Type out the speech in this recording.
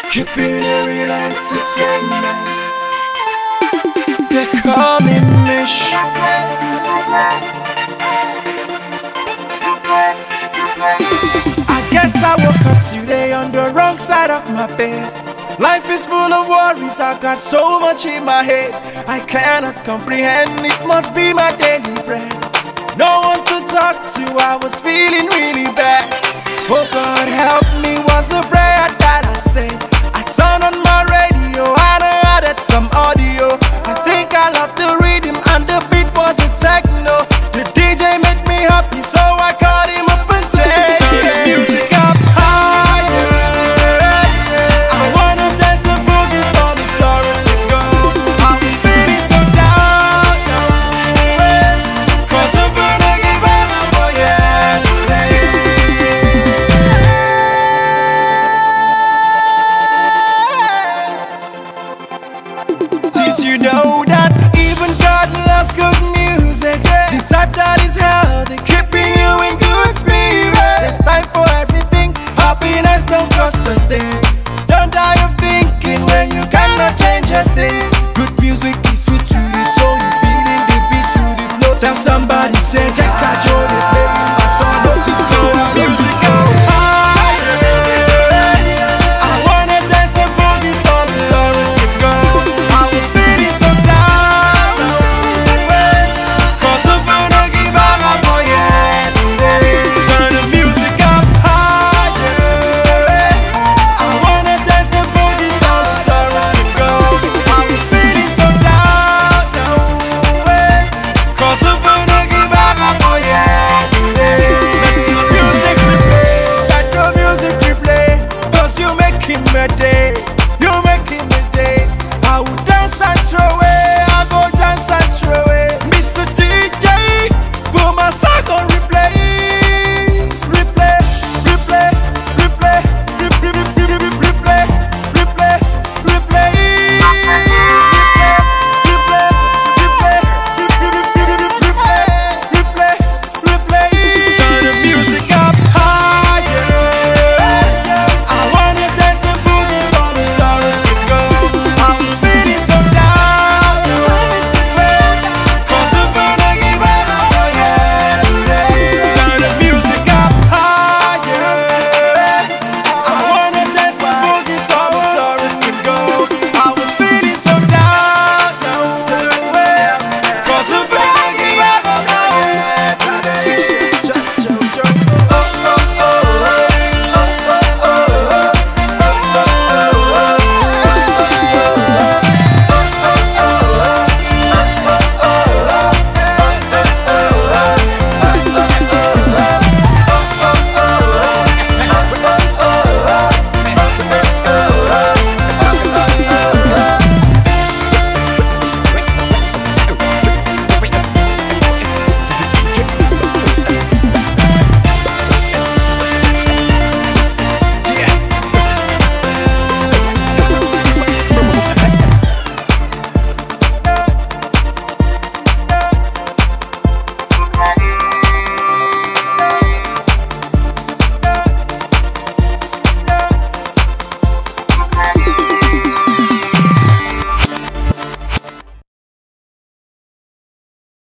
Keeping it real entertainment. They call me Mish. I guess I woke up today on the wrong side of my bed. Life is full of worries, I got so much in my head I cannot comprehend, it must be my daily bread. No one to talk to, I was feeling really bad. Oh God help me was a prayer that I said. I turned on my radio and I added some audio. I think I love the rhythm and the beat was a techno. The DJ made me happy, so I called him up and said, turn the music up higher. I wanna dance the boogie so the sorrows can go. I was feeling so down, cause I'm gonna give up for yesterday. Did you know that even God loves good music? The type that is healthy, keeping you in good spirit. There's time for everything, happiness don't cost a thing. Don't die of thinking when you cannot change a thing. Good music is fit to the soul, you feeling the beat to the flow. Tell somebody